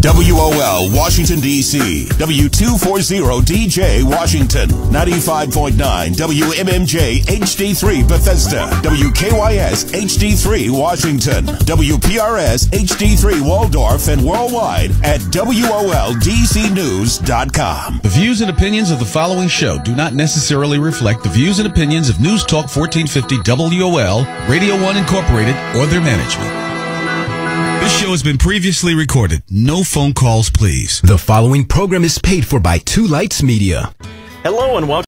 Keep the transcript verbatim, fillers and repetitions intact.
W O L, Washington, D C W two forty D J, Washington. ninety-five point nine W M M J, H D three, Bethesda. W K Y S, H D three, Washington. W P R S, H D three, Waldorf, and worldwide at W O L D C news dot com. The views and opinions of the following show do not necessarily reflect the views and opinions of News Talk fourteen fifty W O L, Radio one Incorporated, or their management. This show has been previously recorded. No phone calls, please. The following program is paid for by Two Lights Media. Hello and welcome.